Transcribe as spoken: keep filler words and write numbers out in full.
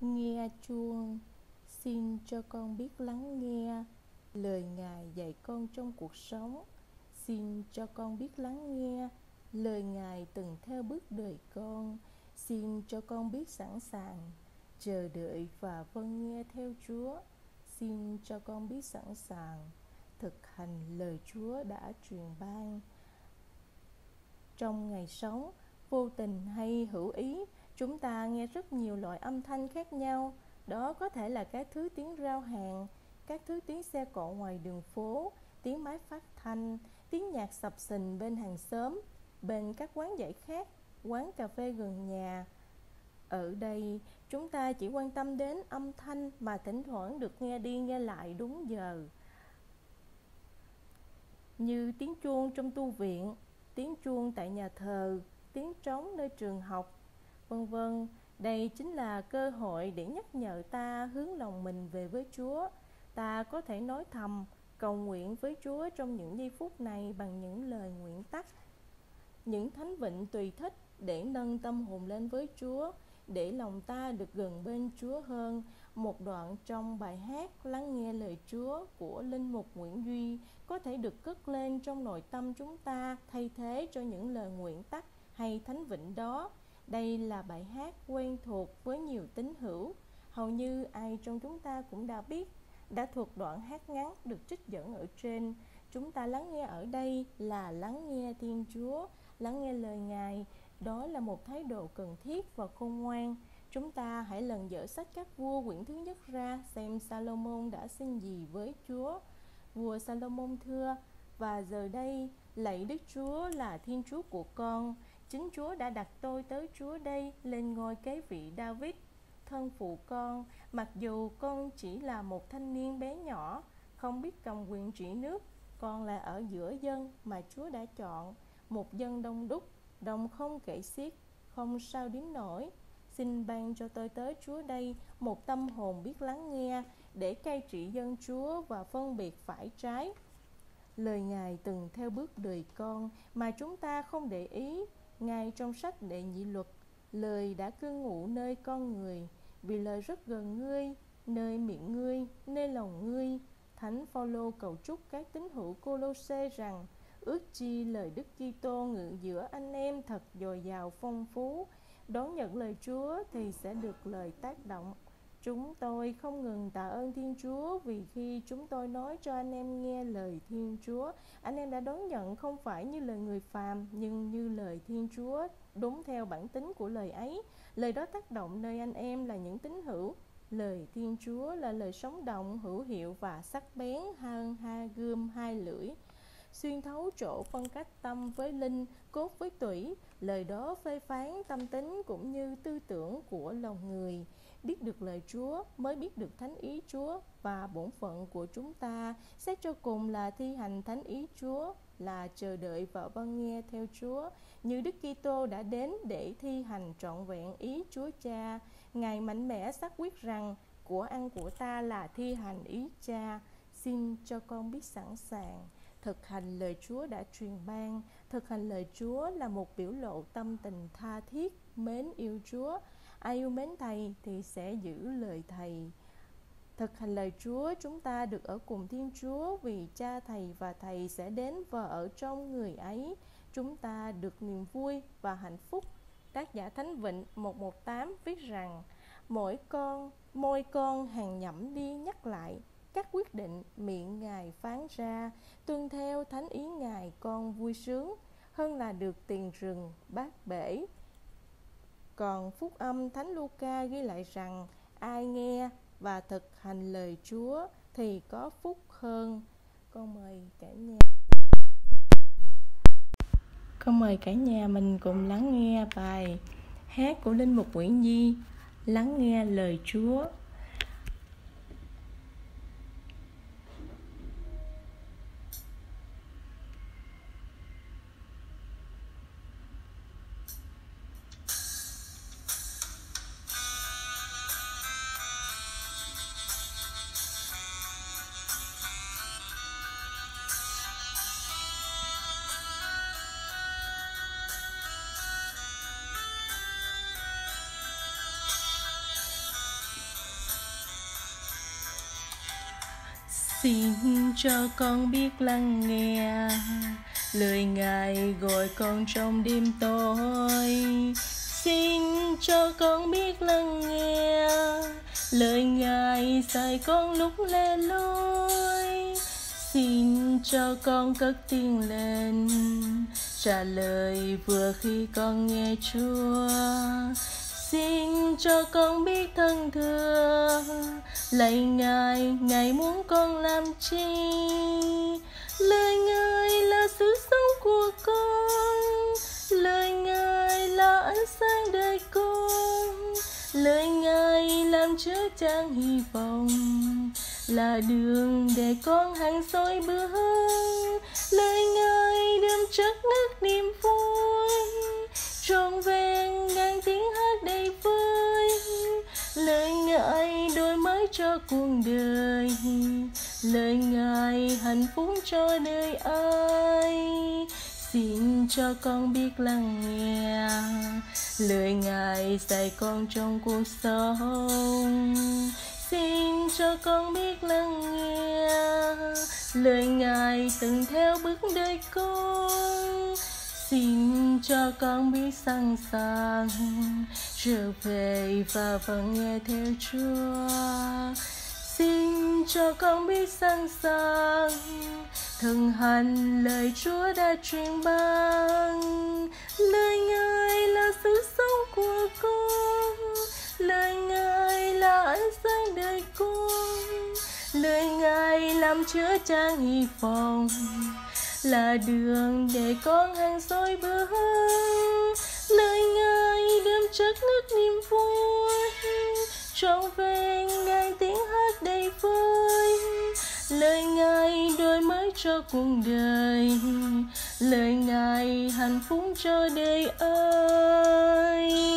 Nghe chuông, xin cho con biết lắng nghe lời Ngài dạy con trong cuộc sống. Xin cho con biết lắng nghe lời Ngài từng theo bước đời con. Xin cho con biết sẵn sàng chờ đợi và vâng nghe theo Chúa. Xin cho con biết sẵn sàng thực hành lời Chúa đã truyền ban. Trong ngày sống, vô tình hay hữu ý, chúng ta nghe rất nhiều loại âm thanh khác nhau. Đó có thể là các thứ tiếng rao hàng, các thứ tiếng xe cộ ngoài đường phố, tiếng máy phát thanh, tiếng nhạc sập sình bên hàng xóm, bên các quán giải khát, quán cà phê gần nhà. Ở đây, chúng ta chỉ quan tâm đến âm thanh mà thỉnh thoảng được nghe đi nghe lại đúng giờ. Như tiếng chuông trong tu viện, tiếng chuông tại nhà thờ, tiếng trống nơi trường học, vân vân. Đây chính là cơ hội để nhắc nhở ta hướng lòng mình về với Chúa. Ta có thể nói thầm, cầu nguyện với Chúa trong những giây phút này bằng những lời nguyện tắt, những thánh vịnh tùy thích để nâng tâm hồn lên với Chúa, để lòng ta được gần bên Chúa hơn. Một đoạn trong bài hát Lắng nghe lời Chúa của Linh mục Nguyễn Duy có thể được cất lên trong nội tâm chúng ta thay thế cho những lời nguyện tắt hay thánh vịnh đó. Đây là bài hát quen thuộc với nhiều tín hữu. Hầu như ai trong chúng ta cũng đã biết, đã thuộc đoạn hát ngắn được trích dẫn ở trên. Chúng ta lắng nghe ở đây là lắng nghe Thiên Chúa, lắng nghe lời Ngài. Đó là một thái độ cần thiết và khôn ngoan. Chúng ta hãy lần dở sách các vua quyển thứ nhất ra xem Salomon đã xin gì với Chúa. Vua Salomon thưa: và giờ đây, lạy Đức Chúa là Thiên Chúa của con, chính Chúa đã đặt tôi tới Chúa đây lên ngôi kế vị David, thân phụ con. Mặc dù con chỉ là một thanh niên bé nhỏ, không biết cầm quyền trị nước, con là ở giữa dân mà Chúa đã chọn, một dân đông đúc, đông không kể xiết, không sao đếm nổi. Xin ban cho tôi tới Chúa đây một tâm hồn biết lắng nghe, để cai trị dân Chúa và phân biệt phải trái. Lời Ngài từng theo bước đời con mà chúng ta không để ý. Ngài trong sách Đệ Nhị Luật: lời đã cư ngụ nơi con người, vì lời rất gần ngươi, nơi miệng ngươi, nơi lòng ngươi. Thánh Phaolô cầu chúc các tín hữu Cô-lô-sê rằng: ước chi lời Đức Kitô ngự giữa anh em thật dồi dào phong phú. Đón nhận lời Chúa thì sẽ được lời tác động. Chúng tôi không ngừng tạ ơn Thiên Chúa vì khi chúng tôi nói cho anh em nghe lời Thiên Chúa, anh em đã đón nhận không phải như lời người phàm, nhưng như lời Thiên Chúa, đúng theo bản tính của lời ấy. Lời đó tác động nơi anh em là những tín hữu. Lời Thiên Chúa là lời sống động, hữu hiệu và sắc bén hơn ha gươm hai lưỡi, xuyên thấu chỗ phân cách tâm với linh, cốt với tủy. Lời đó phê phán tâm tính cũng như tư tưởng của lòng người. Biết được lời Chúa mới biết được thánh ý Chúa, và bổn phận của chúng ta xét cho cùng là thi hành thánh ý Chúa, là chờ đợi và vâng nghe theo Chúa, như Đức Kitô đã đến để thi hành trọn vẹn ý Chúa Cha. Ngài mạnh mẽ xác quyết rằng của ăn của ta là thi hành ý Cha. Xin cho con biết sẵn sàng thực hành lời Chúa đã truyền ban. Thực hành lời Chúa là một biểu lộ tâm tình tha thiết, mến yêu Chúa. Ai yêu mến Thầy thì sẽ giữ lời Thầy. Thực hành lời Chúa, chúng ta được ở cùng Thiên Chúa, vì Cha Thầy và Thầy sẽ đến và ở trong người ấy. Chúng ta được niềm vui và hạnh phúc. Tác giả Thánh Vịnh một một tám viết rằng: mỗi con, môi con hàng nhẩm đi nhắc lại các quyết định miệng Ngài phán ra, tuân theo thánh ý Ngài con vui sướng, hơn là được tiền rừng bát bể. Còn phúc âm Thánh Luca ghi lại rằng: ai nghe và thực hành lời Chúa thì có phúc hơn. Con mời cả nhà Con mời cả nhà mình cùng lắng nghe bài hát của Linh mục Nguyễn Duy, Lắng nghe lời Chúa. Xin cho con biết lắng nghe lời Ngài gọi con trong đêm tối. Xin cho con biết lắng nghe lời Ngài dạy con lúc lẻ loi. Xin cho con cất tiếng lên trả lời vừa khi con nghe Chúa. Xin cho con biết thân thưa lạy Ngài, Ngài muốn con làm chi? Lời Ngài là sự sống của con, lời Ngài là ánh sáng đời con, lời Ngài làm chứa chan hy vọng, là đường để con hằng soi bước. Lời Ngài đơm chất ngất niềm vui, trọn vẹn ngàn tiếng hát đầy vơi. Lời Ngài đổi mới cho cuộc đời, lời Ngài hạnh phúc cho đời ai. Xin cho con biết lắng nghe lời Ngài dạy con trong cuộc sống. Xin cho con biết lắng nghe lời Ngài từng theo bước đời con. Xin cho con biết sẵn sàng trở về và vẫn nghe theo Chúa. Xin cho con biết sẵn sàng thực hành lời Chúa đã truyền ban. Lời Ngài là sự sống của con, lời Ngài là ánh sáng đời con, lời Ngài làm chứa chan hy vọng, là đường để con hằng soi bước. Lời Ngài đơm chất ngất niềm vui, trọn vẹn ngàn tiếng hát đầy vơi. Lời Ngài đổi mới cho cuộc đời, lời Ngài hạnh phúc cho đời ơi.